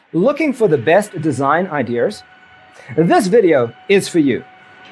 Looking for the best design ideas? This video is for you.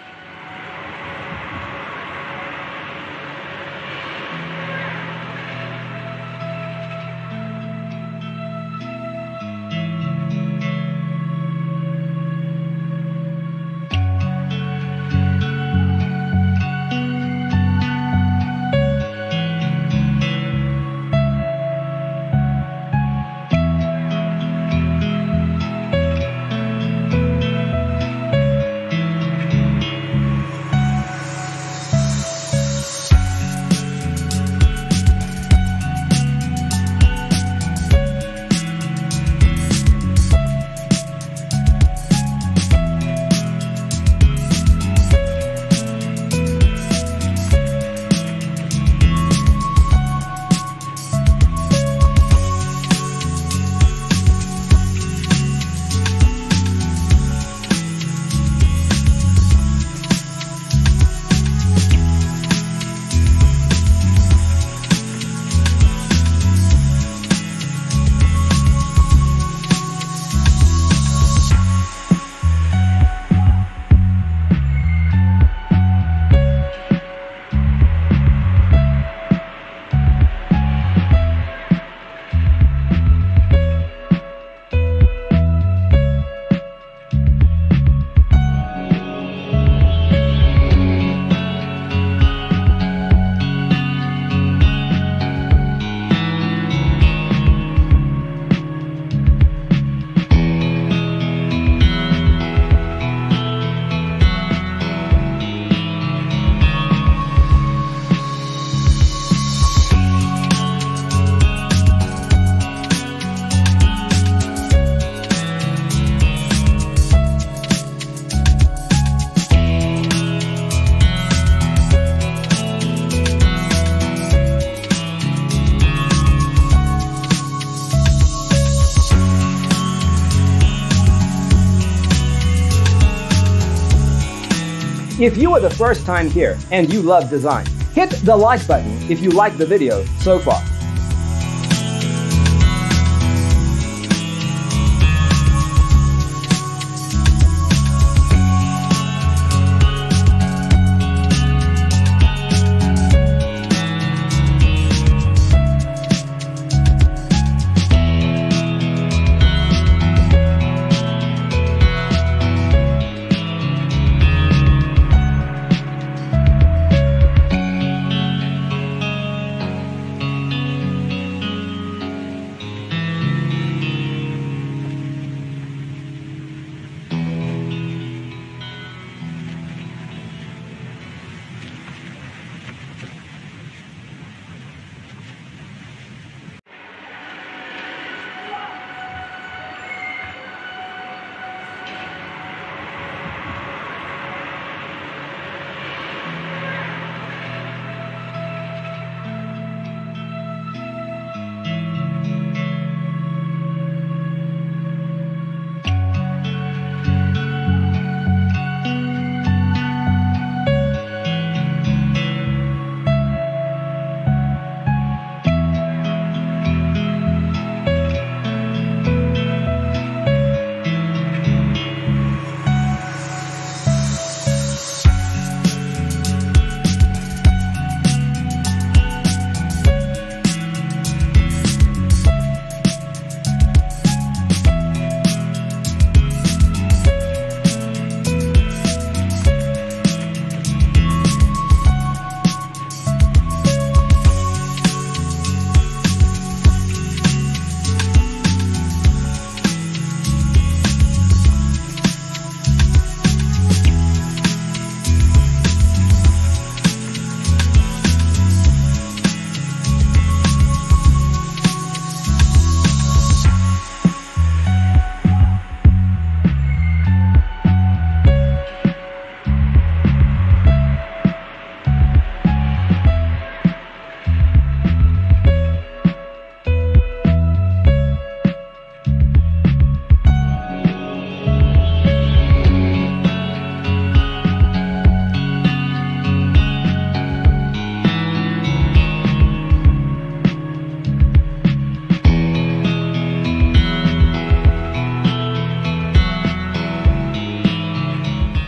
If you are the first time here and you love design, hit the like button if you like the video so far.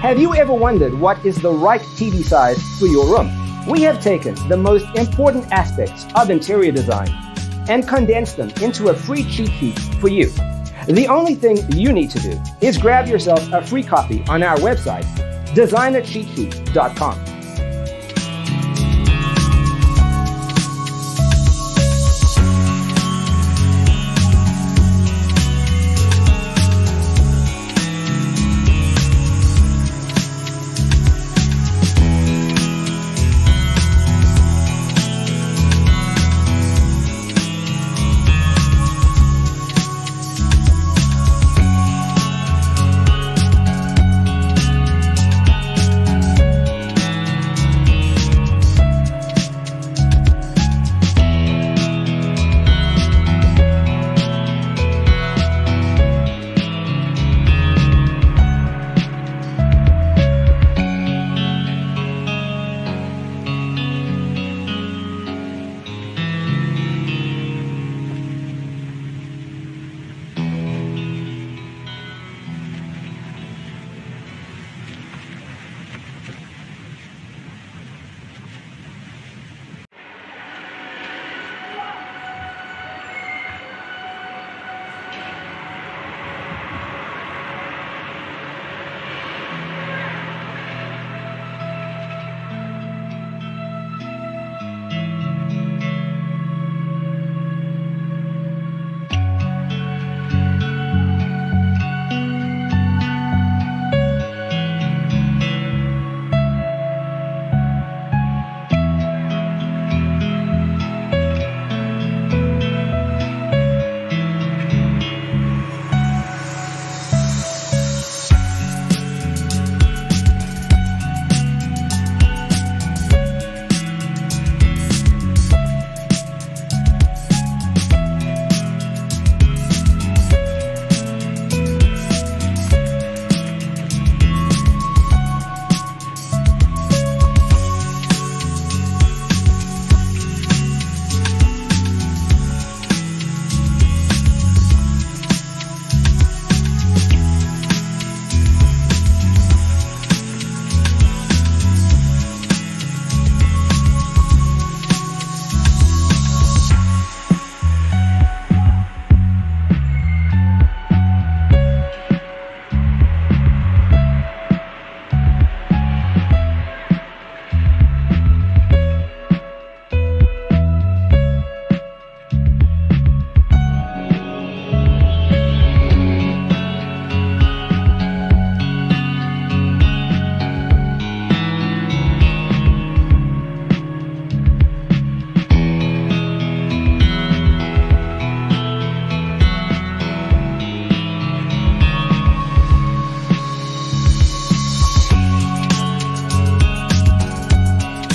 Have you ever wondered what is the right TV size for your room? We have taken the most important aspects of interior design and condensed them into a free cheat sheet for you. The only thing you need to do is grab yourself a free copy on our website, designercheatsheet.com.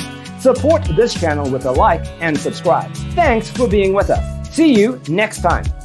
Support this channel with a like and subscribe. Thanks for being with us. See you next time.